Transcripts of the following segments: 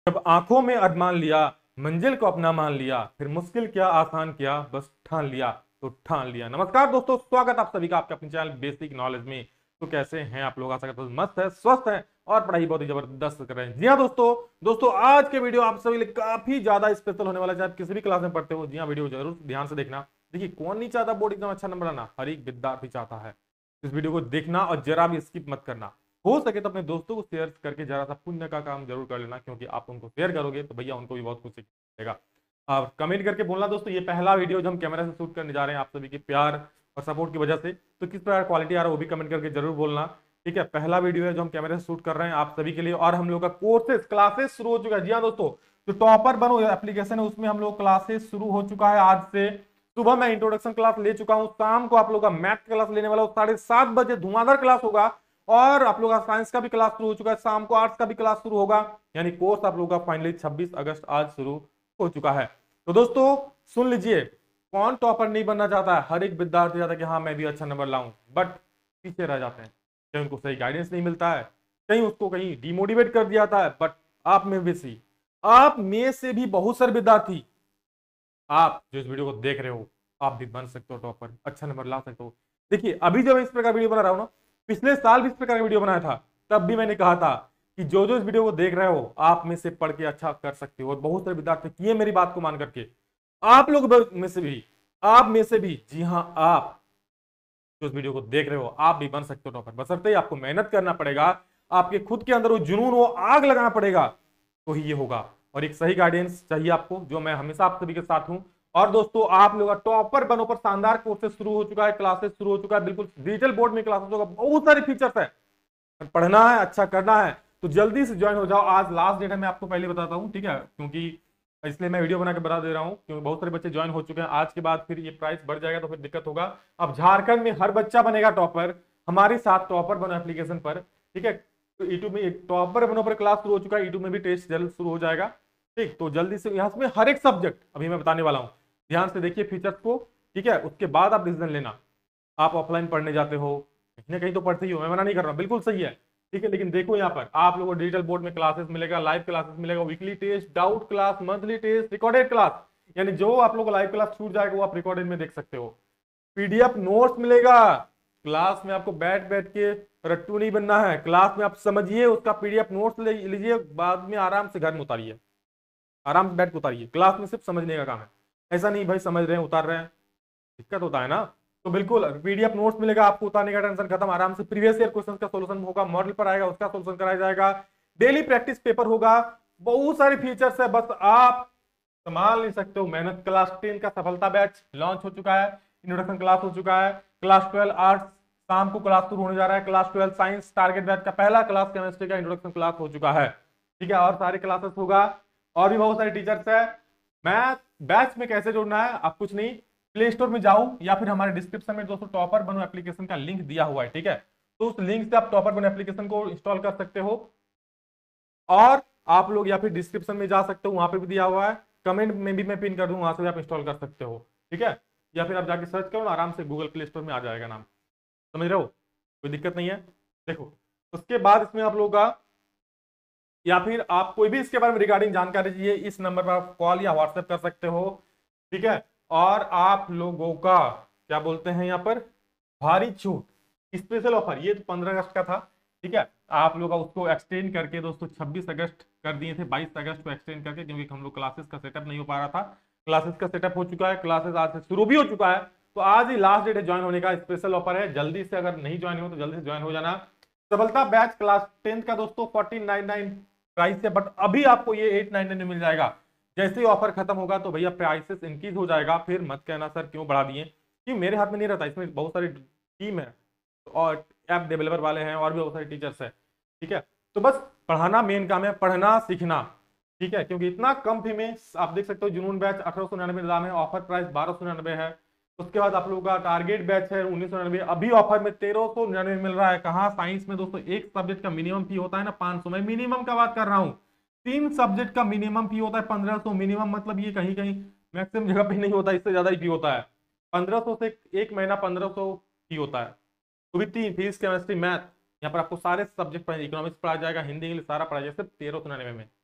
जब आंखों में अरमान लिया, मंजिल को अपना मान लिया, फिर मुश्किल क्या आसान किया, बस ठान लिया तो ठान लिया। नमस्कार दोस्तों, स्वागत आप सभी का आपके अपने चैनल बेसिक नॉलेज में। तो कैसे हैं आप लोग? आशा करता हूं मस्त है, स्वस्थ है और पढ़ाई बहुत ही जबरदस्त कर रहे हैं। जी हाँ दोस्तों आज के वीडियो आप सभी लिए काफी ज्यादा स्पेशल होने वाला है। चाहे आप किसी भी क्लास में पढ़ते हो, जी हाँ, वीडियो जरूर ध्यान से देखना। देखिए, कौन नहीं चाहता बोर्ड एग्जाम अच्छा नंबर आना? हर एक विद्यार्थी चाहता है। इस वीडियो को देखना और जरा भी स्किप मत करना। हो सके तो अपने दोस्तों को शेयर करके जरा सा पुण्य का काम जरूर कर लेना, क्योंकि आप उनको शेयर करोगे तो भैया उनको भी बहुत कुछ सीखेगा। और कमेंट करके बोलना दोस्तों, ये पहला वीडियो जो हम कैमरा से शूट करने जा रहे हैं आप सभी के प्यार और सपोर्ट की वजह से, तो किस प्रकार क्वालिटी आ रहा है वो भी कमेंट करके जरूर बोलना। ठीक है, पहला वीडियो है जो हम कैमरे से शूट कर रहे हैं आप सभी के लिए। और हम लोग का कोर्सेज क्लासेस शुरू हो चुका है। जी हाँ दोस्तों, जो टॉपर बनो एप्लीकेशन है उसमें हम लोग क्लासेस शुरू हो चुका है आज से। सुबह मैं इंट्रोडक्शन क्लास ले चुका हूं, शाम को आप लोग का मैथ क्लास लेने वाला हूं 7:30 बजे, धुआंधार क्लास होगा। और आप लोग का साइंस का भी क्लास शुरू हो चुका है, शाम को आर्ट्स का भी क्लास शुरू होगा। यानी कोर्स आप लोग का फाइनली 26 अगस्त आज शुरू हो चुका है। तो दोस्तों सुन लीजिए, कौन टॉपर नहीं बनना चाहता है? हर एक विद्यार्थी चाहता है कि हाँ मैं भी अच्छा नंबर लाऊं, बट पीछे रह जाते हैं। कहीं उनको सही गाइडेंस नहीं मिलता है, कहीं उसको कहीं डिमोटिवेट कर दिया जाता है। बट आप में से भी बहुत सारे विद्यार्थी, आप जो इस वीडियो को देख रहे हो, आप भी बन सकते हो टॉपर, अच्छा नंबर ला सकते हो। देखिए, अभी जब मैं इस प्रकार वीडियो बना रहा हूं ना, पिछले साल भी इस प्रकार का वीडियो बनाया था, तब भी मैंने कहा था कि जो जो इस वीडियो को देख रहे हो आप में से पढ़ के अच्छा कर सकते हो। और बहुत सारे विद्यार्थी किए मेरी बात को मान करके। आप लोग में से भी, जी हाँ, आप जो इस वीडियो को देख रहे हो आप भी बन सकते हो टॉपर, बशर्ते ही आपको मेहनत करना पड़ेगा। आपके खुद के अंदर वो जुनून, वो आग लगाना पड़ेगा, तो ही ये होगा। और एक सही गाइडेंस चाहिए आपको, जो मैं हमेशा आप सभी के साथ हूं। और दोस्तों आप लोग टॉपर बनो पर शानदार कोर्सेज शुरू हो चुका है, क्लासेस शुरू हो चुका है, बिल्कुल डिजिटल बोर्ड में क्लासेस होगा, बहुत सारे फीचर्स है। पढ़ना है, अच्छा करना है तो जल्दी से ज्वाइन हो जाओ। आज लास्ट डेट है, मैं आपको पहले बताता हूँ, ठीक है? क्योंकि इसलिए मैं वीडियो बना के बता दे रहा हूँ, क्योंकि बहुत सारे बच्चे ज्वाइन हो चुके हैं। आज के बाद फिर ये प्राइस बढ़ जाएगा तो फिर दिक्कत होगा। अब झारखंड में हर बच्चा बनेगा टॉपर, हमारे साथ टॉपर बनो एप्लीकेशन पर। ठीक है, तो यूट्यूब में टॉपर बनो पर क्लास शुरू हो चुका है, यूट्यूब में भी टेस्ट जल्द शुरू हो जाएगा। ठीक, तो जल्दी से यहाँ में हर एक सब्जेक्ट अभी मैं बताने वाला हूँ, ध्यान से देखिए फीचर्स को। ठीक है, उसके बाद आप डिसीजन लेना। आप ऑफलाइन पढ़ने जाते हो, कहीं ना कहीं तो पढ़ते ही हो, मैं मना नहीं कर रहा हूँ, बिल्कुल सही है। ठीक है, लेकिन देखो यहाँ पर आप लोगों को डिजिटल बोर्ड में क्लासेस मिलेगा, लाइव क्लासेस मिलेगा, weekly test, doubt class, monthly test, recorded class. यानी जो आप लोगों को लाइव क्लास छूट जाएगा वो आप रिकॉर्डेड में देख सकते हो। पीडीएफ नोट्स मिलेगा। क्लास में आपको बैठ बैठ के रट्टू नहीं बनना है, क्लास में आप समझिए, उसका पीडीएफ नोट्स ले लीजिए, बाद में आराम से घर में उतारिए, आराम से बैठ के उतारिए। क्लास में सिर्फ समझने का काम है, ऐसा नहीं भाई समझ रहे हैं उतार रहे हैं, दिक्कत होता है ना। तो बिल्कुल पीडीएफ नोट्स मिलेगा आपको, उतारने का टेंशन खत्म। आराम से प्रीवियस ईयर क्वेश्चन का सॉल्यूशन होगा, मॉडल पर आएगा उसका सॉल्यूशन कराया जाएगा, डेली प्रैक्टिस पेपर होगा, बहुत सारे फीचर्स है, बस आप संभाल नहीं सकते हो। मेहनत क्लास 10 का सफलता बैच लॉन्च हो चुका है, इंट्रोडक्शन क्लास हो चुका है, क्लास 12 आर्ट्स शाम को क्लास शुरू होने जा रहा है, क्लास 12 साइंस टारगेट बैच का पहला क्लास केमिस्ट्री का इंट्रोडक्शन क्लास हो चुका है। ठीक है, और सारे क्लासेस होगा, और भी बहुत सारे टीचर्स है। मैथ बैच में कैसे जुड़ना है? आप कुछ नहीं, प्ले स्टोर में जाओ या फिर हमारे डिस्क्रिप्शन में दोस्तों टॉपर बनो एप्लीकेशन का लिंक दिया हुआ है। ठीक है, तो उस लिंक से आप टॉपर बनो एप्लीकेशन को इंस्टॉल कर सकते हो। और आप लोग या फिर डिस्क्रिप्शन में जा सकते हो, वहां पे भी दिया हुआ है, कमेंट में भी मैं पिन कर दूं, वहां से भी आप इंस्टॉल कर सकते हो। ठीक है, या फिर आप जाके सर्च करो ना, आराम से गूगल प्ले स्टोर में आ जाएगा नाम, समझ रहे हो? कोई दिक्कत नहीं है। देखो, उसके बाद इसमें आप लोग का, या फिर आप कोई भी इसके बारे में रिगार्डिंग जानकारी चाहिए, इस नंबर पर आप कॉल या व्हाट्सएप कर सकते हो। ठीक है, और आप लोगों का क्या बोलते हैं यहाँ पर, भारी छूट, स्पेशल ऑफर, ये तो 15 अगस्त का था। ठीक है, आप लोग उसको एक्सटेंड करके दोस्तों 26 अगस्त कर दिए थे, 22 अगस्त को एक्सटेंड करके, क्योंकि हम लोग क्लासेस का सेटअप नहीं हो पा रहा था। क्लासेस का सेटअप हो चुका है, क्लासेस आज से शुरू भी हो चुका है, तो आज ही लास्ट डेट है ज्वाइन होने का। स्पेशल ऑफर है, जल्दी से अगर नहीं ज्वाइन हो तो जल्दी से ज्वाइन हो जाना। सफलता बैच क्लास 10 का दोस्तों 1499 प्राइस है, बट अभी आपको ये 899 में मिल जाएगा। जैसे ही ऑफर खत्म होगा तो भैया प्राइसेस इंक्रीज हो जाएगा, फिर मत कहना सर क्यों बढ़ा दिए, कि मेरे हाथ में नहीं रहता, इसमें बहुत सारी टीम है और ऐप डेवलपर वाले हैं और भी बहुत सारे टीचर्स हैं। ठीक है, तो बस पढ़ाना मेन काम है, पढ़ना सीखना। ठीक है, क्योंकि इतना कम फी में आप देख सकते हो, जुनून बैच 1899 दाम है, ऑफर प्राइस 1299 है। उसके बाद आप लोगों का टारगेट बैच है 1999, अभी ऑफर में 1399 मिल रहा है। कहाँ? साइंस में दोस्तों एक सब्जेक्ट का मिनिमम फी होता है ना 500, मैं मिनिमम का बात कर रहा हूँ। 3 सब्जेक्ट का मिनिमम फी होता है 1500, मिनिमम मतलब ये कहीं कहीं मैक्सिमम जगह पे नहीं होता, इससे ज्यादा ही फी होता है। 1500 से एक महीना 1500 फी होता है। तो भी 3 फिजिक्स केमिस्ट्री मैथ, यहाँ पर आपको सारे सब्जेक्ट पढ़ाए, इकोनॉमिक्स पढ़ाया जाएगा, हिंदी इंग्लिश सारा पढ़ाया जाएगा, सिर्फ 1399 में।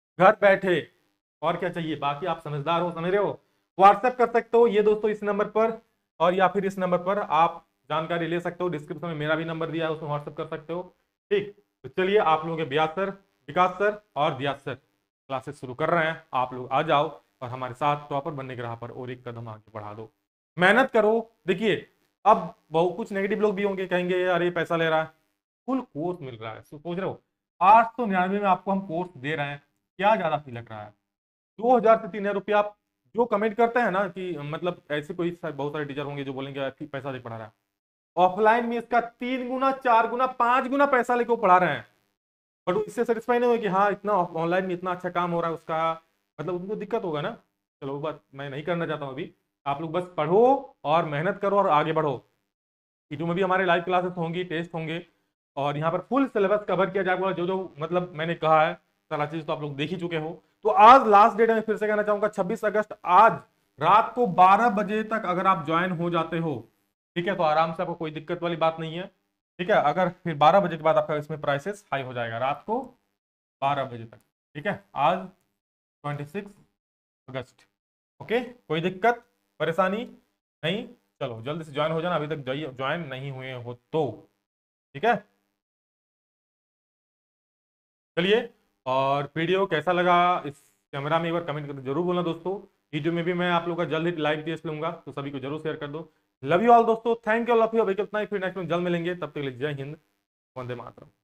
घर बैठे। और क्या चाहिए, बाकी आप समझदार हो, समझ रहे हो। व्हाट्सएप कर सकते हो ये दोस्तों इस नंबर पर, और या फिर इस नंबर पर आप जानकारी ले सकते हो। डिस्क्रिप्शन में मेरा भी नंबर दिया है, उसमें व्हाट्सएप कर सकते हो। ठीक, तो चलिए आप लोगों के ब्यास सर, विकास सर और दियास सर क्लासेस शुरू कर रहे हैं। आप लोग आ जाओ और हमारे साथ टॉपर बनने के राह पर और एक कदम आगे बढ़ा दो। मेहनत करो। देखिए, अब बहुत कुछ नेगेटिव लोग भी होंगे, कहेंगे अरे पैसा ले रहा है। फुल कोर्स मिल रहा है, सोच रहे हो 899 में आपको हम कोर्स दे रहे हैं। क्या ज्यादा फी लग रहा है? 2000 से 3000 रुपया। आप जो कमेंट करते हैं ना कि मतलब ऐसे कोई बहुत सारे टीचर होंगे जो बोलेंगे "यार, पैसा दे पढ़ा रहा है", ऑफलाइन में इसका 3 गुना 4 गुना 5 गुना पैसा लेके वो पढ़ा रहे हैं। बट वो इससे सेटिस्फाई नहीं हुए कि हाँ इतना ऑनलाइन में इतना अच्छा काम हो रहा है उसका, मतलब उनको दिक्कत होगा ना। चलो वो बात मैं नहीं करना चाहता हूँ अभी। आप लोग बस पढ़ो और मेहनत करो और आगे बढ़ो। ईटू में भी हमारे लाइव क्लासेस होंगी, टेस्ट होंगे, और यहाँ पर फुल सिलेबस कवर किया जाएगा। जो जो मतलब मैंने कहा है सारा चीज तो आप लोग देख ही चुके हो। तो आज लास्ट डेट है, फिर से कहना चाहूंगा 26 अगस्त आज रात को 12 बजे तक अगर आप ज्वाइन हो जाते हो, ठीक है, तो आराम से, आपको कोई दिक्कत वाली बात नहीं है। ठीक है, अगर फिर 12 बजे के बाद आपका इसमें प्राइसेस हाई हो जाएगा रात को 12 बजे तक। ठीक है, आज 26 अगस्त। ओके, कोई दिक्कत परेशानी नहीं। चलो जल्दी से ज्वाइन हो जाना, अभी तक ज्वाइन नहीं हुए हो तो। ठीक है, चलिए। और वीडियो कैसा लगा इस कैमरा में एक बार कमेंट करके जरूर बोलना दोस्तों। वीडियो में भी मैं आप लोगों का जल्द ही लाइव टेस्ट लूंगा, तो सभी को जरूर शेयर कर दो। लव यू ऑल दोस्तों, thank you all of you. अभी कितना ही फिर नेक्स्ट में जल्द मिलेंगे, तब तक के लिए जय हिंद, वंदे मातरम।